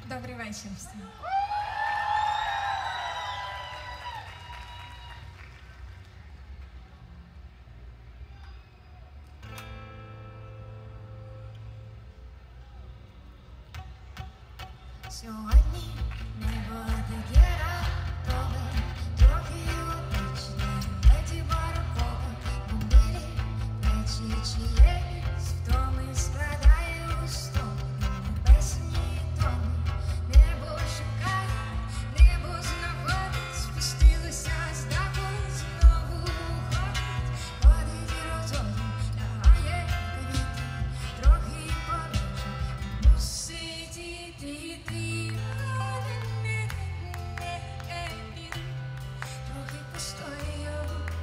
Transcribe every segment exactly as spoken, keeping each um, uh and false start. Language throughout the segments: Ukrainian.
Добрий вечір всім. Сьогодні небо таке раптове, трохи опічне, леді барокова, бомбилі, плечі чиєїсь втоми складає у сторони небесні тони. Небо шукає, небо знаходить, спустилося з даху, знову уходить, ходить і розгодом, лягає квіти, трохи полежить, мусить іти. Трохи постою,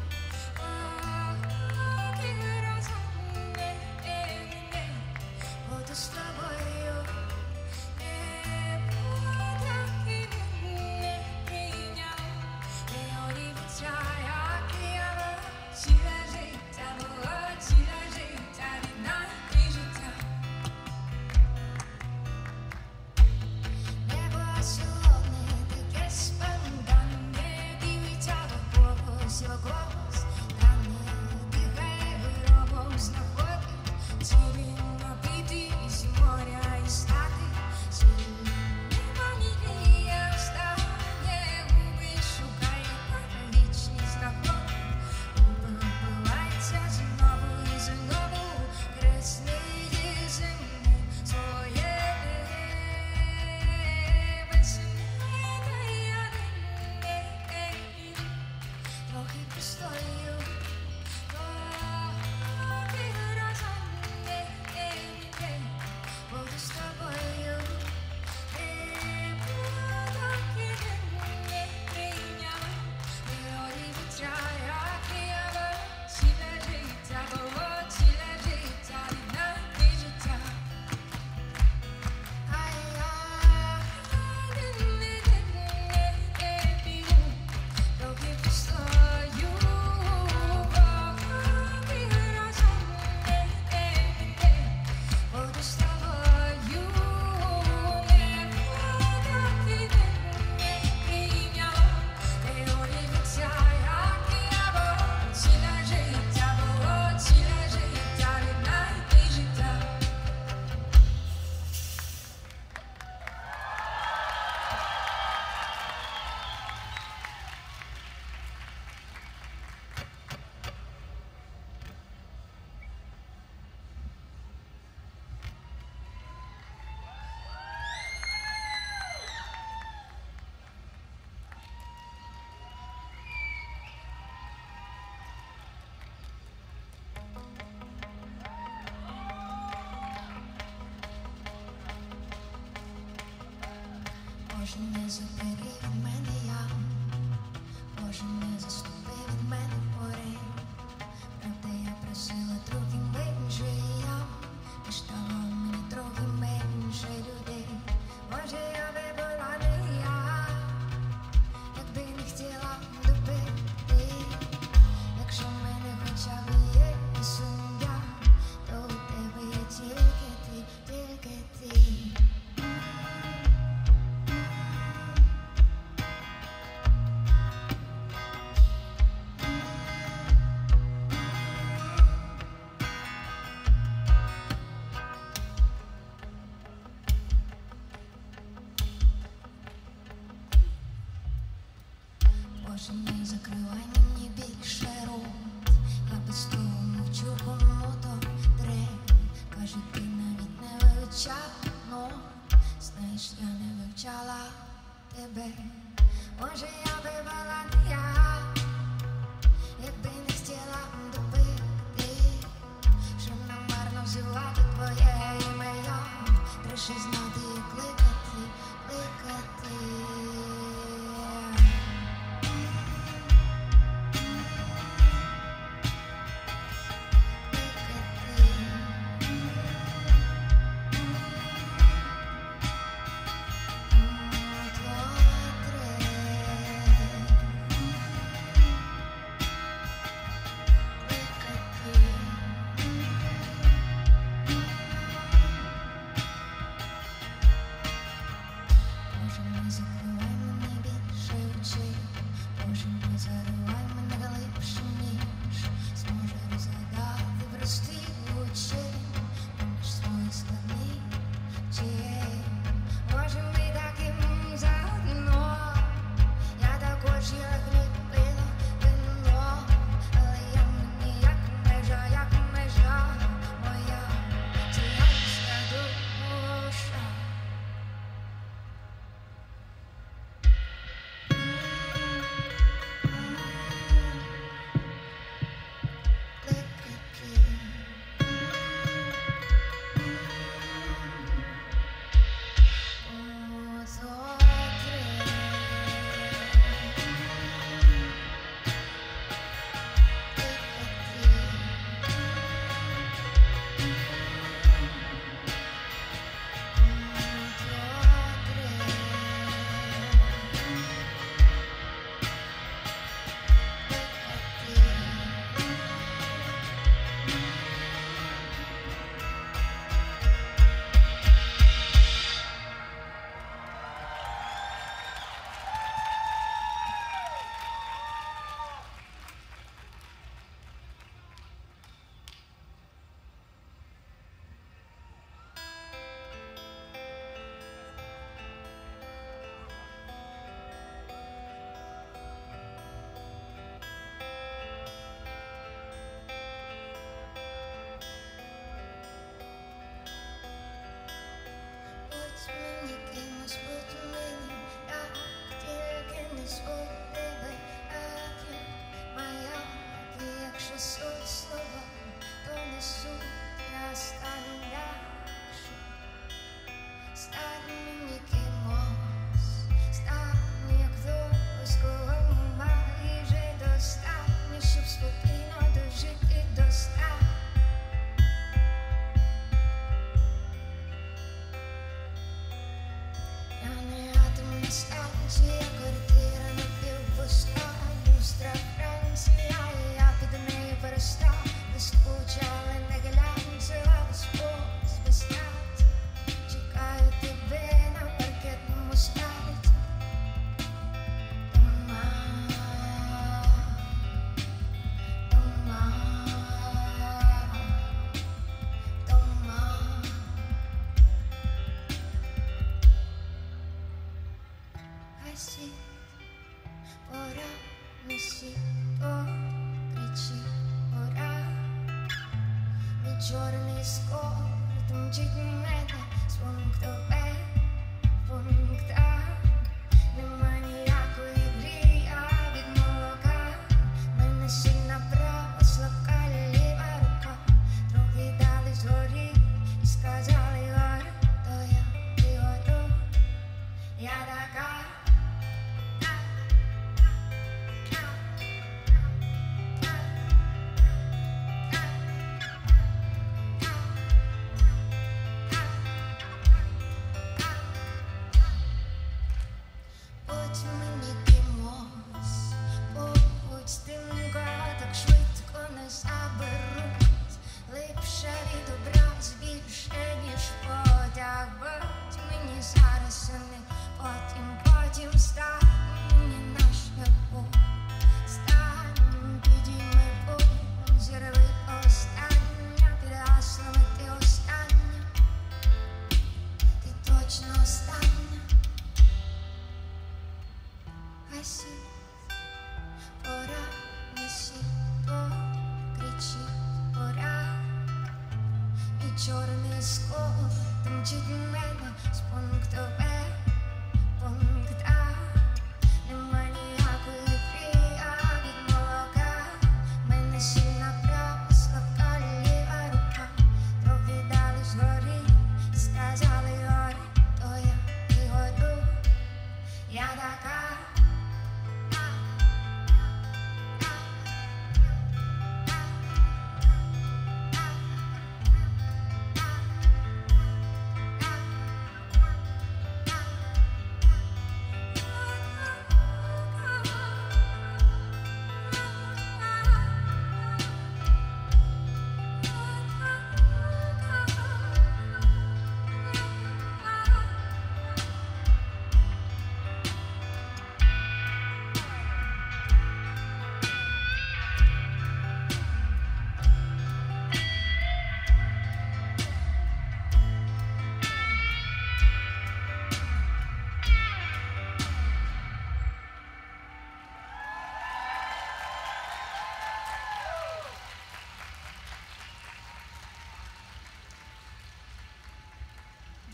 ти разом не, не, буду з тобою, не потрохи не прийняв, не обіцяє, як ціле життя було, ціле життя війна і життя. Небо солоне, таке спонтанне, дивиться до когось і когось, та не дихає виробом, знаходить цілі напити з моря і стати. Цілі манія встає, губи шукає, вічність знаходить, убивається знову і знову, креслить землю своє. Трохи постою, трохи разом не, не, буду з тобою, не потрохи не прийняв, не обіцяє, як ціле життя було, ціле життя війна і життя. Трохи постою, трохи разом не, не, буду з тобою, не потрохи не прийняв, не обіцяє, як ціле життя було, ціле життя війна і життя. Може, не забери від мене я, може, не заступи від мене порив. Правда, я просила трохи менше я, ти стало мені трохи менше людей. Може, я би була не я, якби не хотіла добити. Якщо в мене хоча б є сум'я, то у тебе є тільки ти, тільки ти. Боже, не закривай мені більше рот, я без того мовчу, кому то треба. Кажу, ти навіть не вивчав, но знаєш, я не вивчала тебе. Може, я би була не я, якби не хотіла добити, що намарно взяла ти твоє ім'я. Треба ще знати, як кликати, кликати.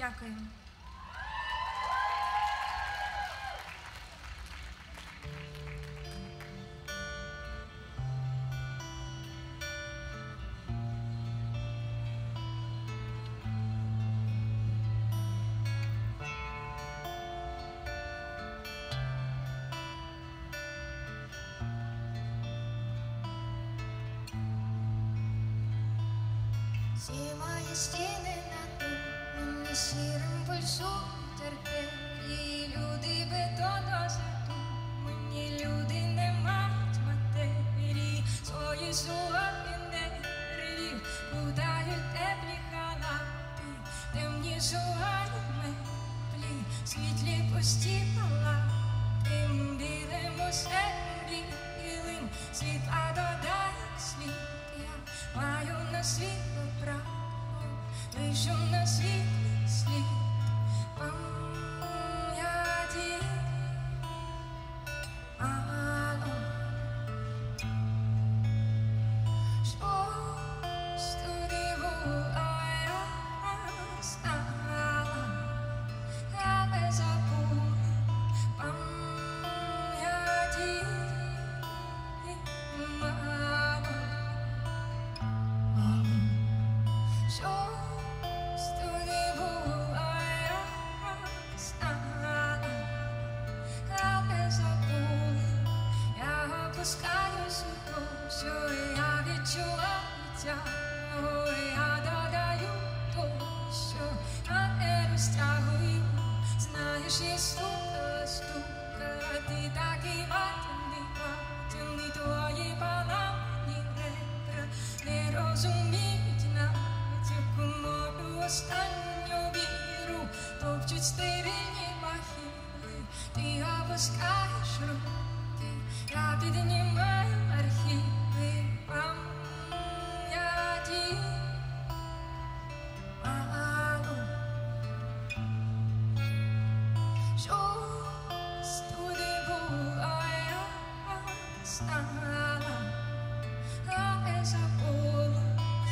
Дякую. Всі мої стіни надуть мені сірим пульсують артерії. Люди бетонно задуть, мені люди не мають матерії. Свої сурові нерві кудають теплі халати, темні сурові меблі, світлі пусті палати. Білим усем білим світла додає слід. Я маю на світло право, вийшов на світлий слід. Пам'яті мало, щось туди була я знала, але забула. Пам'яті мало. Щось туди була я знала, але забула. Я опускаюсь у то, що я відчуваю, я додаю то, що я не розтягую. Знаєш, є стука, стука, ти такий ватяний, ватяний, твої поламані ребра не розуміють натяку мою останню віру. Топчуть стерильні махіли, ти опускаєш руки, я піднімаю архіви. Пам'яті мало, щось туди була я знала, але забула.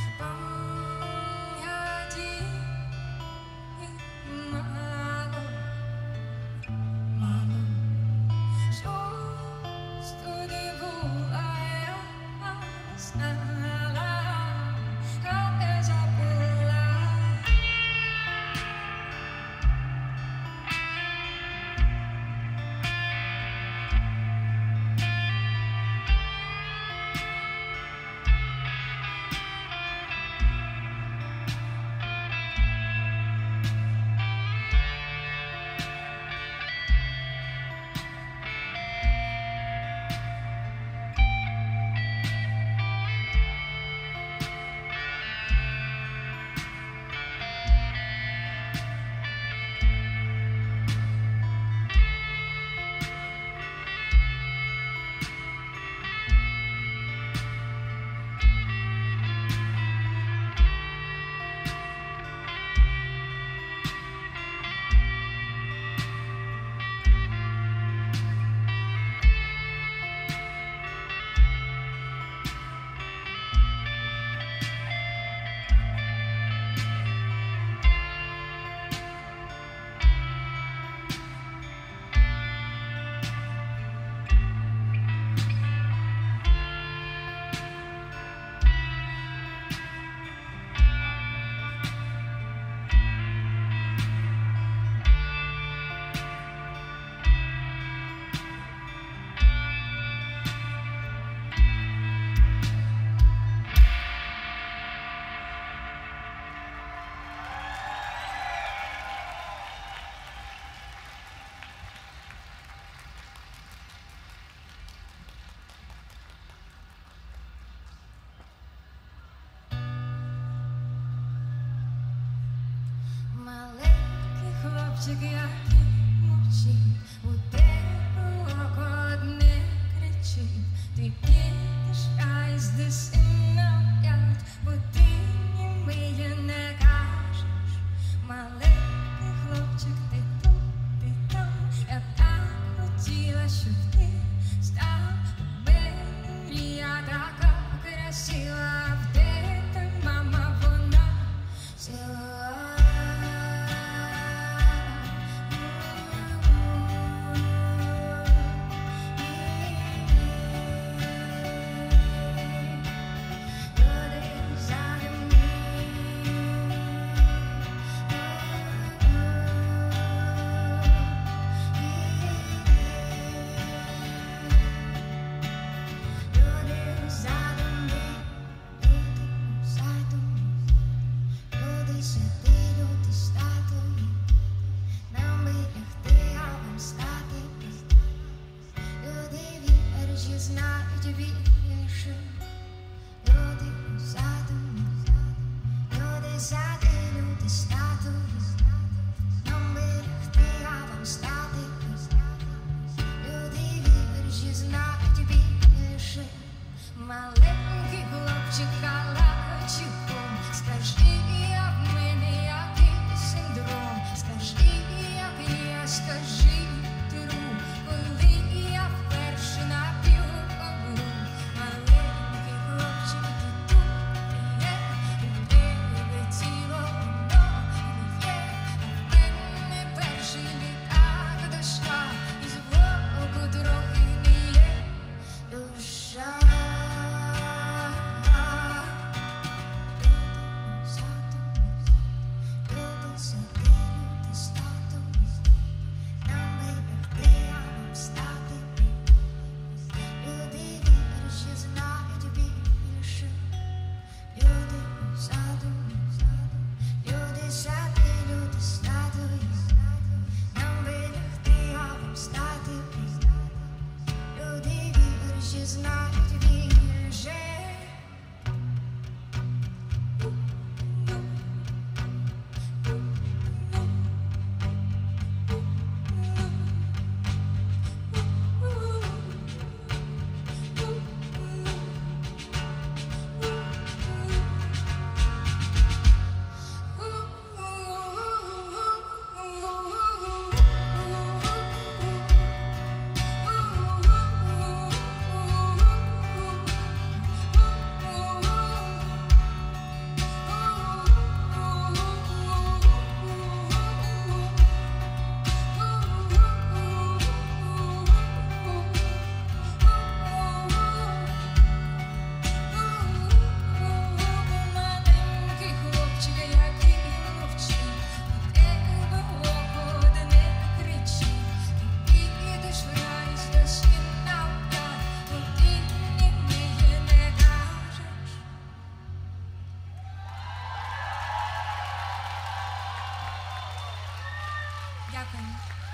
Пам'яті мало, мало, щось туди була я знала, але забула. Хлопчик, який мовчить, у тебе око одне кричить. Ти підеш, а їзди сильно п'ять, бо ти німиє не кажеш. Маленький хлопчик, ти тут, ти там. Я так хотіла, щоб ти став у мене мрія така красива. Де та мама, вона взяла. Дякую.